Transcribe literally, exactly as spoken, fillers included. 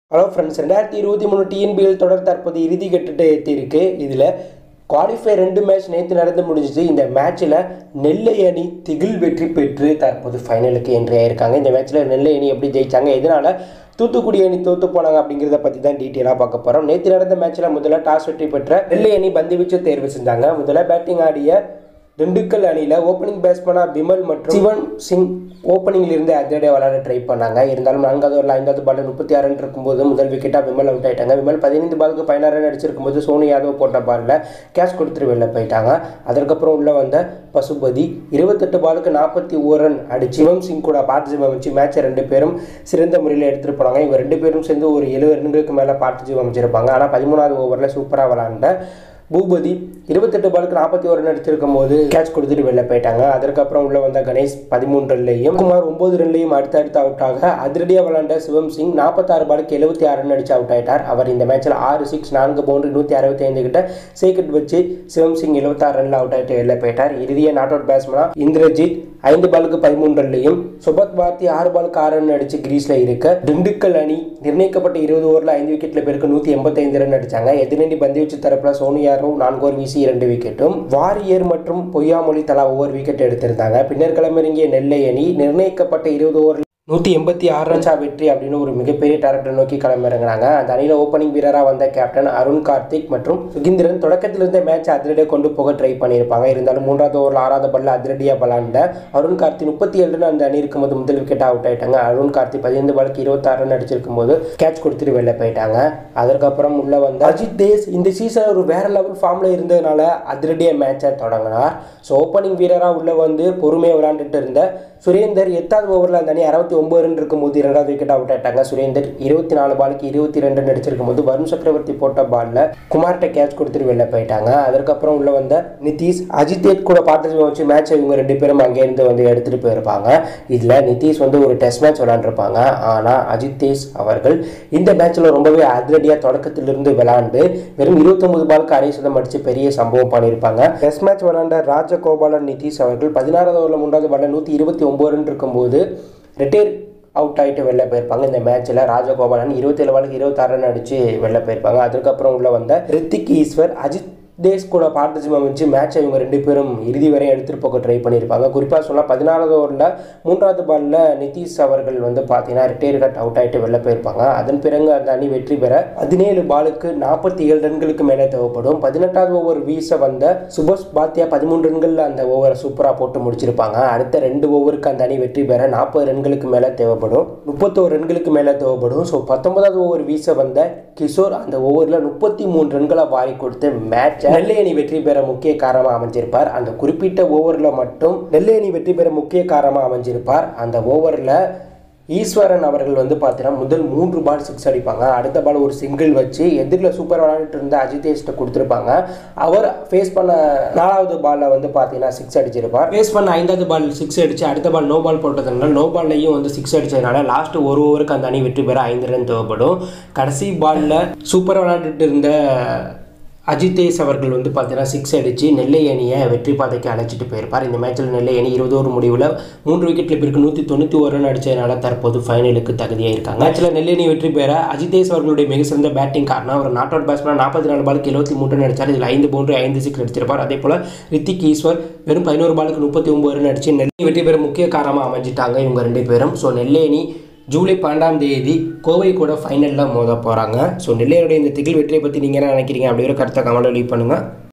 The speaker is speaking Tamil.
ஹலோ ஃப்ரெண்ட்ஸ், ரெண்டாயிரத்தி இருபத்தி மூணு டிஎன்பிஎல் தொடர் தற்போது இறுதி கட்டத்தை எட்டியிருக்கு. இதில் குவாலிஃபை ரெண்டு மேட்ச் நேற்று நடந்து முடிஞ்சிச்சு. இந்த மேட்ச்சில் நெல்லை அணி திகில் வெற்றி பெற்று தற்போது ஃபைனலுக்கு என்ட்ரி ஆகியிருக்காங்க. இந்த மேட்ச்சில் நெல்லை அணி எப்படி ஜெயித்தாங்க, எதனால் தூத்துக்குடி அணி தோற்று போனாங்க அப்படிங்கிறத பற்றி தான் டீட்டெயிலாக பார்க்க போகிறோம். நேற்று நடந்த மேட்ச்சில் முதல்ல டாஸ் வெற்றி பெற்ற நெல்லை அணி பந்து வீச்சு தேர்வு செஞ்சாங்க. முதல்ல பேட்டிங் ஆடிய திண்டுக்கல் அணியில் ஓப்பனிங் பேட்ஸ்மனாக பிமல் மற்றும் சிவன் சிங் ஓப்பனிங்கில் இருந்து அதிரடியாக விளையாட ட்ரை பண்ணாங்க. இருந்தாலும் நான்காவது ஓவரில் ஐந்தாவது பாலில் முப்பத்தி ஆறு ரன் இருக்கும்போது முதல் விக்கெட்டாக விமல் அவுட் ஆகிட்டாங்க. விமல் பதினைந்து பாலுக்கு பதினாறு ரன் அடிச்சிருக்கும்போது சோனி யாதவ் போட்ட பாலில் கேட்ச் கொடுத்துட்டு வெளில போயிட்டாங்க. அதற்கப்புறம் உள்ள வந்த பசுபதி இருபத்தெட்டு பாலுக்கு நாற்பத்தி ஒரு ரன் அடிச்சு சிவம் சிங் கூட பார்ட்டிசிபேட் வச்சு மேட்சை ரெண்டு பேரும் சிறந்த முறையில் எடுத்துகிட்டு போனாங்க. இவங்க ரெண்டு பேரும் சேர்ந்து ஒரு எழுபது ரன்களுக்கு மேலே பார்ட்டிசிபேட் அமைச்சிருப்பாங்க. ஆனால் பதிமூணாவது ஓவரில் சூப்பராக விளாண்ட பூபதி இருபத்தெட்டு பாலுக்கு நாற்பத்தி ஒரு ரன் அடிச்சிருக்கும் போது கேட்ச் கொடுத்துட்டு வெளில போயிட்டாங்க. அதற்கப்புறம் உள்ள வந்த கணேஷ் பதிமூன்று ரன்லையும் குமார் ஒன்பது ரன்லையும் அடுத்து அடுத்து அவுட் ஆக அதிரடியாக விளாண்ட சிவம் சிங் நாற்பத்தாறு பாலுக்கு எழுபத்தி ஆறு ரன் அடிச்சு அவுட் ஆயிட்டார். அவர் இந்த மேட்சில் ஆறு சிக்ஸ் நான்கு பவுண்டரி நூற்றி அறுபத்தி ஐந்து கிட்ட சேக்கெட் வச்சு சிவம் சிங் எழுபத்தாறு ரன்ல அவுட் ஆகிட்டு வெளில போயிட்டார். இறுதியாக நாட் அவுட் பேட்ஸ்மனா இந்திரஜித் ஐந்து பாலுக்கு பதிமூன்று ரன்லையும் சுபத் பாரதி ஆறு பாலுக்கு ஆறு ரன் அடிச்சு கிரீஸ்ல இருக்க திண்டுக்கல் அணி நிர்ணயிக்கப்பட்ட இருபது ஓவரில் ஐந்து விக்கெட்ல பேருக்கு நூற்றி எண்பத்தி ஐந்து ரன் அடிச்சாங்க. எதிரணி பந்து வீச்சு தரப்புல சோனியா நான்கு ஓவர் வீசி இரண்டு விக்கெட்டும் வாரியர் மற்றும் பொய்யாமொழி தலா ஒவ்வொரு விக்கெட் எடுத்திருந்தாங்க. பின்னர் களமிறங்கிய நெல்லை அணி நிர்ணயிக்கப்பட்ட இருபது ஓவர் நூற்றி எண்பத்தி ஆறு ரன்ஸா வெற்றி அப்படின்னு ஒரு மிகப்பெரிய டார்கெட்டை நோக்கி களமிறங்கினாங்க. அந்த அணியில் ஓப்பனிங் வீரராக வந்த கேப்டன் அருண் கார்த்திக் மற்றும் சுகிந்திரன் தொடக்கத்திலிருந்தே மேட்ச் அதிரடியாக கொண்டு போக ட்ரை பண்ணியிருப்பாங்க. இருந்தாலும் மூன்றாவது ஓவரில் ஆறாவது பால்ல அதிரடியாக விளாண்ட அருண் கார்த்திக் முப்பத்தி ஏழு ரன் அந்த அணி இருக்கும்போது முதல் விக்கெட்டாக அவுட் ஆயிட்டாங்க. அருண் கார்த்திக் பதினைந்து பாலுக்கு இருபத்தாறு ரன் அடிச்சிருக்கும் போது கேட்ச் கொடுத்துட்டு வெளில போயிட்டாங்க. அதற்கப்புறம் உள்ள வந்த அஜித் தேஸ் இந்த சீசன் ஒரு வேற லெவல் ஃபார்ம்ல இருந்ததுனால அதிரடியாக மேட்சை தொடங்கினார். ஸோ ஓப்பனிங் வீரராக உள்ள வந்து பொறுமையாக விளையாண்டுட்டு இருந்த சுரேந்தர் எட்டாவது ஓவரில் அந்த அணி அறுபத்தி ஒன்பது ரன் இருக்கும்போது இரண்டாவது விக்கெட் அவுட் ஆயிட்டாங்க. சுரேந்தர் இருபத்தி நாலு பாலுக்கு இருபத்தி ரெண்டு ரன் அடிச்சிருக்கும் போது வருண் சக்கரவர்த்தி போட்ட பால்ல குமார்ட்ட கேட்ச் கொடுத்துட்டு வெளில போயிட்டாங்க. அதற்கப்புறம் உள்ள வந்த நிதிஷ் அஜித் கூட பார்ட்டிசிபேட் வச்சு மேட்ச் இவங்க ரெண்டு பேரும் அங்கேருந்து வந்து எடுத்துட்டு போயிருப்பாங்க. இதில் நிதிஷ் வந்து ஒரு டெஸ்ட் மேட்ச் விளையாண்டுருப்பாங்க. ஆனால் அஜித் தேஸ் அவர்கள் இந்த மேட்ச்ல ரொம்பவே அதிரடியாக தொடக்கத்திலிருந்து விளையாண்டு வெறும் இருபத்தி ஒன்பது பாலுக்கு அரை சதம் அடிச்சு பெரிய சம்பவம் பண்ணியிருப்பாங்க. டெஸ்ட் மேட்ச் விளையாண்ட ராஜகோபாலன் நிதிஷ் அவர்கள் பதினாறாவது ஓவரில் மூன்றாவது பால்ல நூற்றி இருபத்தி ஒன்பது ரன் இருக்கும்போது ரிட்டையர் அவுட் ஆகிட்டு வெளில போயிருப்பாங்க. இந்த மேட்ச்சில் ராஜகோபாலன் இருபத்தி ஏழு பாலுக்கு இருபத்தாறு ரன் அடிச்சு வெளில போயிருப்பாங்க. அதுக்கப்புறம் உள்ள வந்த ரித்திக் ஈஸ்வர் அஜித் டேஸ் கூட பார்ட்டிசிபேட் வச்சு மேட்சை இவங்க ரெண்டு பேரும் இறுதி வரை எடுத்துகிட்டு போக ட்ரை பண்ணியிருப்பாங்க. குறிப்பாக சொன்னால் பதினாறாவது ஓவரில் மூன்றாவது பாலில் நிதிஷ் அவர்கள் வந்து பார்த்தீங்கன்னா ரிட்டையர் கட் அவுட் ஆகிட்டு வெளில போயிருப்பாங்க. அதன் பிறகு அந்த அணி வெற்றி பெற பதினேழு பாலுக்கு நாற்பத்தி ஏழு ரன்களுக்கு மேலே தேவைப்படும். பதினெட்டாவது ஓவர் வீச வந்த சுபஸ் பாத்தியா பதிமூன்று ரன்களில் அந்த ஓவரை சூப்பராக போட்டு முடிச்சிருப்பாங்க. அடுத்த ரெண்டு ஓவருக்கு அந்த அணி வெற்றி பெற நாற்பது ரன்களுக்கு மேலே தேவைப்படும், முப்பத்தோரு ரன்களுக்கு மேலே தேவைப்படும். ஸோ பத்தொன்பதாவது ஓவர் வீச வந்த கிஷோர் அந்த ஓவரில் முப்பத்தி மூணு ரன்களை வாரி கொடுத்து மேட்ச் நெல்லை அணி வெற்றி பெற முக்கிய காரணமாக அமைஞ்சிருப்பார். அந்த குறிப்பிட்ட ஓவரில் மட்டும் நெல்லை அணி வெற்றி பெற முக்கிய காரணமாக அமைஞ்சிருப்பார். அந்த ஓவரில் ஈஸ்வரன் அவர்கள் வந்து பார்த்தீங்கன்னா முதல் மூன்று பால் சிக்ஸ் அடிப்பாங்க. அடுத்த பால் ஒரு சிங்கிள் வச்சு எதிரில் சூப்பர் விளையாண்டுட்டு இருந்த அஜிதேஷ்ட கொடுத்துருப்பாங்க. அவர் ஃபேஸ் பண்ண நாலாவது பாலில் வந்து பார்த்தீங்கன்னா சிக்ஸ் அடிச்சிருப்பார். ஃபேஸ் பண்ண ஐந்தாவது பால் சிக்ஸ் அடிச்சு அடுத்த பால் நோ பால் போட்டதுனால நோ பால்லையும் வந்து சிக்ஸ் அடிச்சதுனால லாஸ்ட் ஒரு ஓவருக்கு அந்த அணி வெற்றி பெற ஐந்து ரன் தேவைப்படும். கடைசி பாலில் சூப்பர் விளையாண்டுட்டு இருந்த அஜிதேஷ் அவர்கள் வந்து பார்த்தீங்கன்னா சிக்ஸ் அடித்து நெல்லை அணியை வெற்றி பாதைக்கு அழைச்சிட்டு போயிருப்பார். இந்த மேட்சில் நெல்லை அணி இருபது ஓவர் முடிவில் மூன்று விக்கெட்டில் பிறகு நூற்றி தொண்ணூற்றி ஒரு ரன் அடித்ததுனால தற்போது ஃபைனலுக்கு தகுதியாக இருக்காங்க. மேட்சில் நெல்லை அணி வெற்றி பெற அஜிதேஷ் அவர்களுடைய மிக சிறந்த பேட்டிங் காரணம் அவர் நாட் அவுட் பேட்ஸ்மேன் நாற்பத்தி நாலு பாலுக்கு எழுபத்தி மூன்று ரன் அடித்தார். இதில் ஐந்து பவுண்டரி ஐந்து சிக்ஸ் அடிச்சிருப்பார். அதே போல் ரித்திக் ஈஸ்வர் வெறும் பதினோரு பாலுக்கு முப்பத்தி ஒன்பது ரன் அடித்து நெல்லை வெற்றி பெற முக்கிய காரணமாக அமைஞ்சிட்டாங்க இவங்க ரெண்டு பேரும். ஸோ நெல்லை அணி ஜூலை பன்னெண்டாம் தேதி கோவை கூட ஃபைனலில் மோத போகிறாங்க. ஸோ நெல்லையோடைய இந்த திகில் வெற்றியை பற்றி நீங்கள் என்ன நினைக்கிறீங்க அப்படிங்கிற கருத்தை கமெண்ட்டில் லீவ் பண்ணுங்கள்.